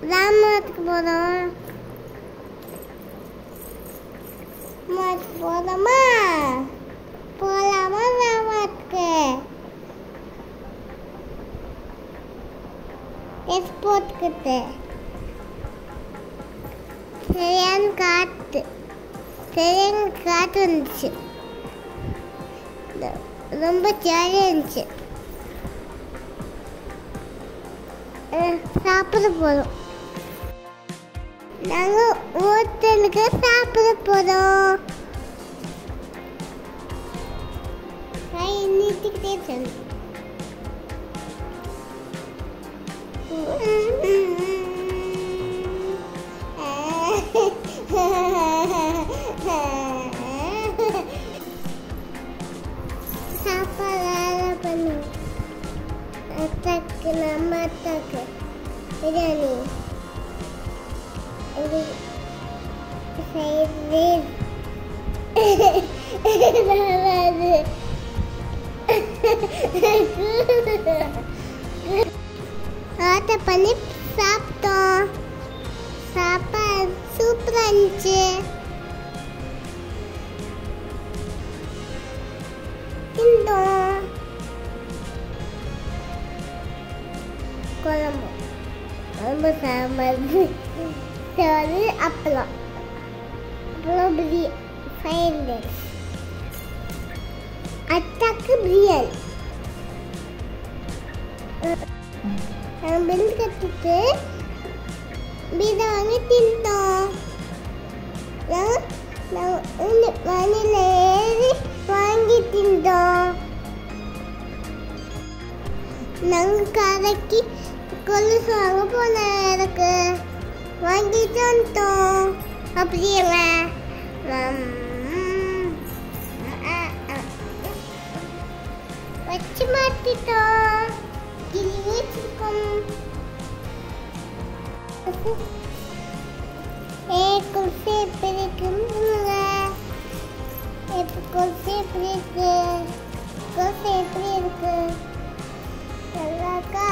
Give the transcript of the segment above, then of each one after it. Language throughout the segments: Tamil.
ராம்நாத்துக்கு போகிறோம். போகலாமா? போகலாமா ராம்நாத்துக்கு? எக்ஸ்போர்ட்டுக்கிட்ட சரியான காற்று வந்துச்சு. ரொம்ப ஜாலியாக இருந்துச்சு. சாப்பிட போகிறோம். நாங்கள் ஹோட்டலுக்கு சாப்பிட போகிறோம். நீட்டிக்கிட்டே சொல்லு. சாப்பாடு பண்ணு. அத்தாக்கு நம்ம அத்தாக்கு பிரியாணி இது செய்து ஆர்டர் பண்ணி சாப்பிட்டோம். சாப்பாடு சூப்பராக இருந்துச்சு. திண்டோம். குழம்பு ரொம்ப சாம்பார் சோறு அப்பளம் ஃப்ரைட் ரைஸ். அத்தாக்கு பிரியாணி. பில் கட்டிட்டு பீதா வாங்கி தின்னோம். வண்டியில் ஏறி வாங்கி தின்னோம். நாங்கள் கடைக்கு கொலுசு வாங்க போனோம். எனக்கு வாங்கிட்டு வந்துட்டோம். அப்படியேங்க வச்சு மாட்டிட்டோம். கிளி வச்சிருக்கோம். குல்ஃபி எப்படி இருக்குங்க? குல்ஃபி எப்படி இருக்கு? குல்ஃபி எப்படி இருக்கு? நல்லா இருக்கா?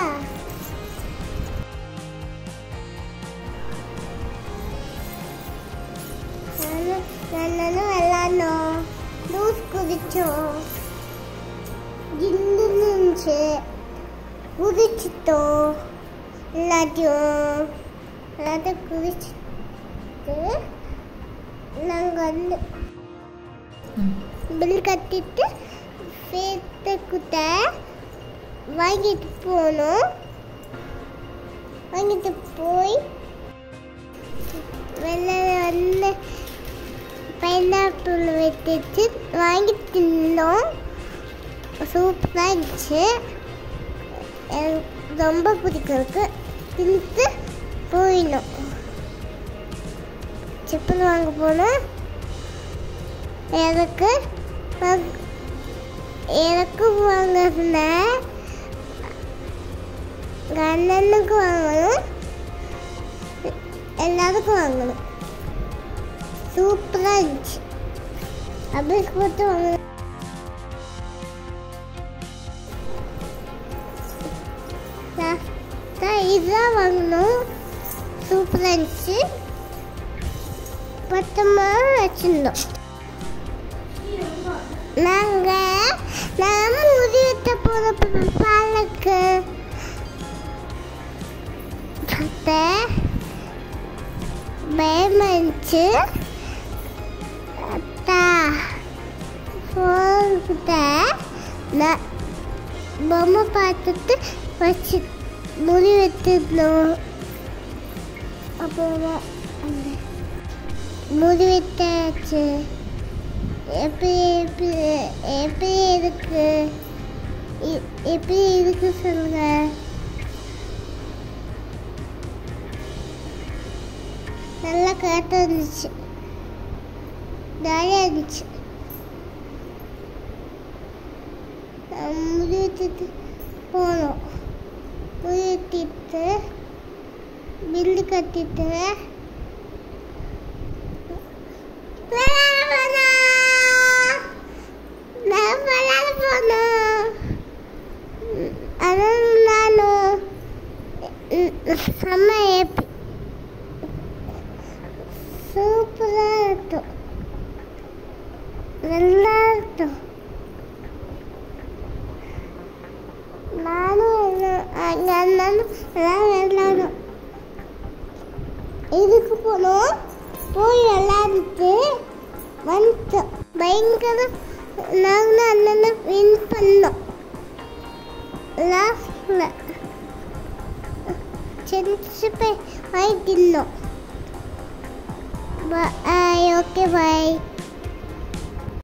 நானும் விளாண்டோம். ஜூஸ் குடிச்சோம். ஜில்லுன்னு இருந்துச்சு. குடிச்சிட்டோம். எல்லாத்தையும் குடிச்சிட்டு நாங்கள் பில் கட்டிட்டு சேர்த்துக்கிட்ட வாங்கிட்டு போனோம். வாங்கிட்டு போய் வெளில பைனாப்பிள் வெட்டிட்டு வாங்கி தின்னோம். சூப்பராக இருந்துச்சு. எனக்கு ரொம்ப பிடிக்கிறதுக்கு தின்ட்டு போயிடும். செப்பல் வாங்க போனோம். எனக்கு வாங்கின அண்ணனுக்கு வாங்கணும். எல்லாருக்கும் வாங்கணும். சூப்பராக இருந்துச்சு. அப்படியே போட்டு வாங்கணும். இதுதான் வாங்கணும். சூப்பராக இருந்துச்சு. பத்தமாக வச்சுருந்தோம். நாங்கள் முடிவிட்ட போகிற பாலுக்கு பயமாக இருந்துச்சு. பொம்மை பார்த்துட்டு வச்சு முடி வெட்டிருந்தோம். அப்புறமா முடி வெட்டாச்சு. எப்படி இருக்கு சொல்லுங்க. நல்லா கரெக்டாக இருந்துச்சு. ஜாலியாக இருந்துச்சு. முடி வெட்டிட்டு போனோம். முடி வெட்டிட்டு பில்லு கட்டிட்டு செம்ம விளையாடட்டும். நானும் அங்கே இருந்தாலும் விளையாடணும். இதுக்கு போனோம், போய் விளையாடிட்டு வந்துட்டோம். பயங்கர நாங்களும் அண்ணனும் வின் பண்ணோம் லாஸ்ட்ல. செஞ்சு போய் தின்னோம். பாய். Okay bye.